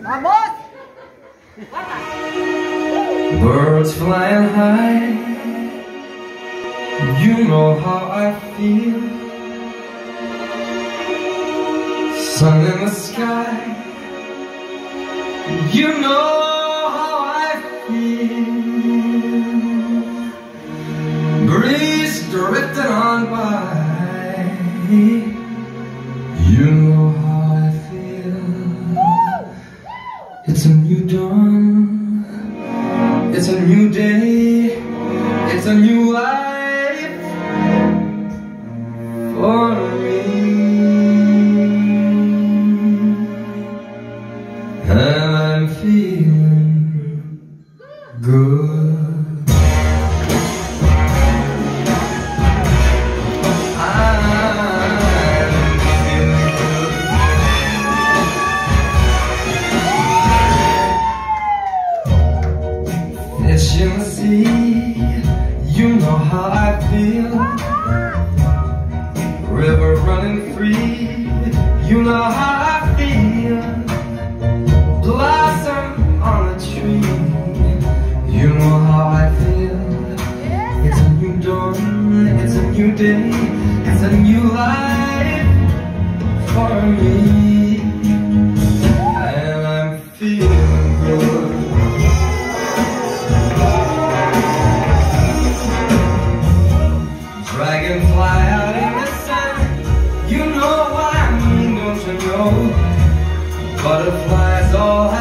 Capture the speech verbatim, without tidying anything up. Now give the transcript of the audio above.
Vamos! Birds flying high, you know how I feel. Sun in the sky, you know how I feel. Breeze drifting on by, you know how I feel. It's a new dawn, it's a new day, it's a new life for me. And I'm feeling good. Fish in the sea, you know how I feel. River running free, you know how I feel. Blossom on a tree, you know how I feel. It's a new dawn, it's a new day, it's a new life for me. And I'm feeling good. Dragonfly out in the sun, you know what I mean, don't you know? Butterflies all